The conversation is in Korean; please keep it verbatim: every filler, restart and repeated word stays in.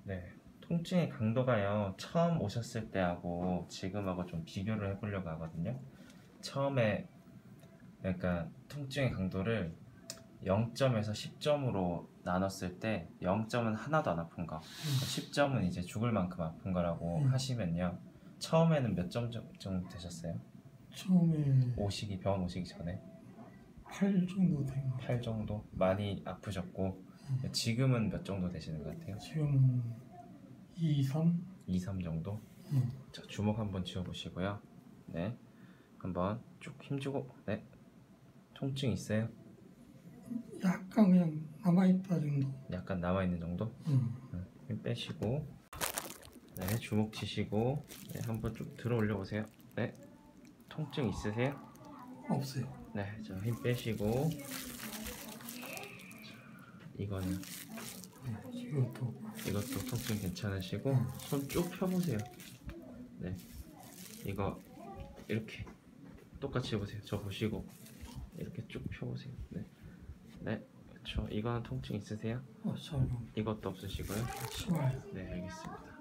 네, 통증의 강도가요, 처음 오셨을 때하고 지금하고 좀 비교를 해보려고 하거든요. 처음에, 그러니까 통증의 강도를 영 점에서 십 점으로 나눴을 때 영 점은 하나도 안 아픈 거, 십 점은 이제 죽을 만큼 아픈 거라고 음. 하시면요, 처음에는 몇 점 정도 되셨어요? 처음에 오시기, 병원 오시기 전에? 팔 정도 된 것 같아요. 팔 정도? 많이 아프셨고, 음. 지금은 몇 정도 되시는 것 같아요? 지금은 이, 삼? 이, 삼 정도? 음. 자, 주먹 한번 쥐어보시고요. 네, 한번 쭉 힘주고. 네, 통증 있어요? 약간 그냥 남아있다 정도. 약간 남아있는 정도? 음. 음, 힘 빼시고, 네, 주먹 쥐시고, 네, 한번 좀 들어 올려 보세요. 네, 통증 있으세요? 없어요. 네, 자, 힘 빼시고. 이거는, 네, 이것도 이것도 통증 괜찮으시고, 손 쭉 펴보세요. 네, 이거 이렇게 똑같이 해보세요. 저 보시고 이렇게 쭉 펴보세요. 네, 네, 그렇죠. 이거는 통증 있으세요? 어, 전혀 이것도 없으시고요. 심해요. 네, 알겠습니다.